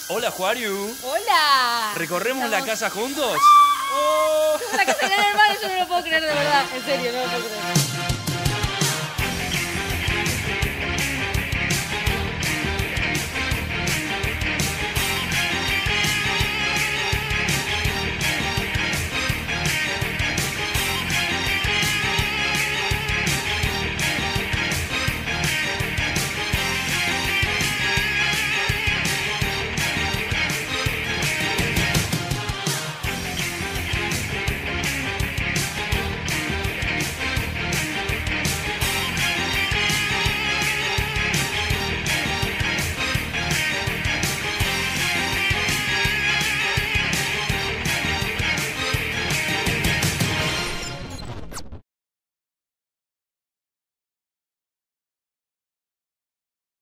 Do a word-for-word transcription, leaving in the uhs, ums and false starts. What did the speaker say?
Hola, Juariu. Hola. ¿Recorremos Estamos... la casa juntos? Oh. La casa de Gran Hermano, yo no lo puedo creer de verdad. En serio, no lo puedo creer.